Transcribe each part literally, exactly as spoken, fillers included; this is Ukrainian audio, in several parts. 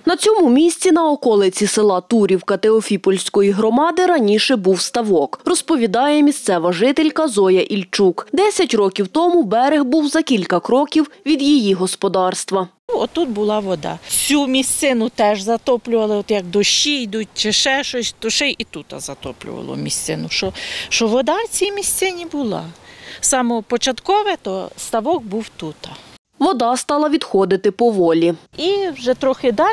На цьому місці на околиці села Турівка Теофіпольської громади раніше був ставок, розповідає місцева жителька Зоя Ільчук. Десять років тому берег був за кілька кроків від її господарства. Отут була вода. Цю місцину теж затоплювали, от як дощі йдуть чи ще щось, то ще і тут затоплювало місцину, що, що вода в цій місцині була. Саме початкове, то ставок був тут. Вода стала відходити поволі. І вже трохи далі,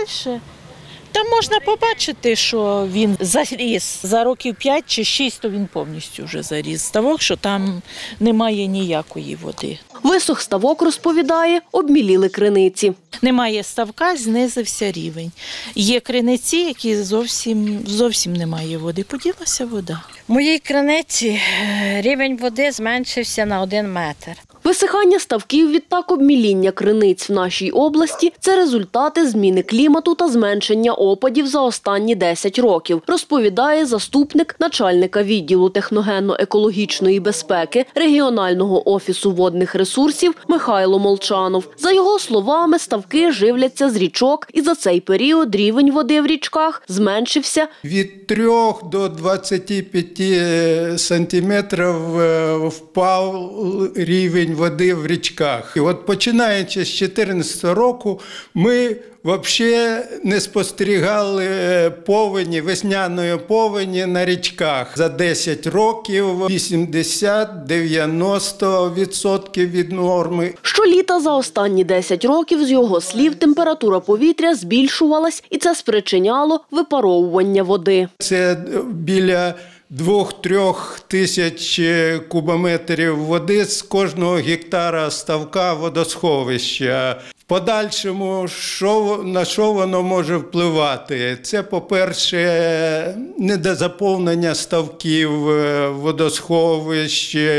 там можна побачити, що він заріс. За років п'ять чи шість, то він повністю вже заріс ставок, що там немає ніякої води. Висох ставок, розповідає, обміліли криниці. Немає ставка, знизився рівень. Є криниці, які зовсім, зовсім немає води. Поділася вода. В моїй криниці рівень води зменшився на один метр. Висихання ставків, відтак обміління криниць в нашій області – це результати зміни клімату та зменшення опадів за останні десять років, розповідає заступник начальника відділу техногенно-екологічної безпеки регіонального офісу водних ресурсів Михайло Молчанов. За його словами, ставки живляться з річок, і за цей період рівень води в річках зменшився від трьох до двадцяти п'яти сантиметрів впав рівень води в річках. І от починаючи з дві тисячі чотирнадцятого року ми взагалі не спостерігали повені, весняної повені на річках. За десять років вісімдесят - дев'яносто відсотків від норми. Щоліта за останні десять років, з його слів, температура повітря збільшувалась, і це спричиняло випаровування води. Це біля двох-трьох тисяч кубометрів води з кожного гектара ставка водосховища. В подальшому, що, на що воно може впливати? Це, по-перше, недозаповнення ставків, водосховищ,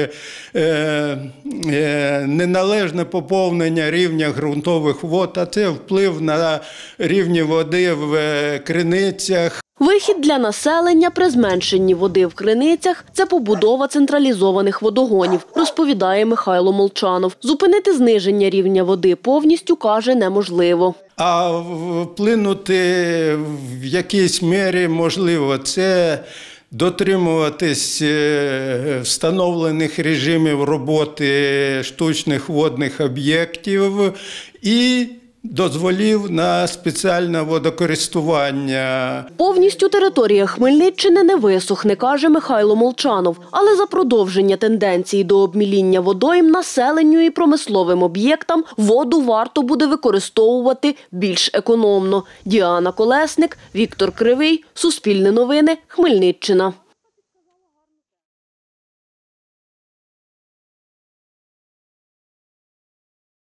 неналежне поповнення рівня ґрунтових вод, а це вплив на рівні води в криницях. Вихід для населення при зменшенні води в криницях – це побудова централізованих водогонів, розповідає Михайло Молчанов. Зупинити зниження рівня води повністю, каже, неможливо. А вплинути в якійсь мірі можливо. Це дотримуватись встановлених режимів роботи штучних водних об'єктів і дозволів на спеціальне водокористування. Повністю територія Хмельниччини не висохне, каже Михайло Молчанов. Але за продовження тенденції до обміління водойм населенню і промисловим об'єктам воду варто буде використовувати більш економно. Діана Колесник, Віктор Кривий, Суспільне новини, Хмельниччина.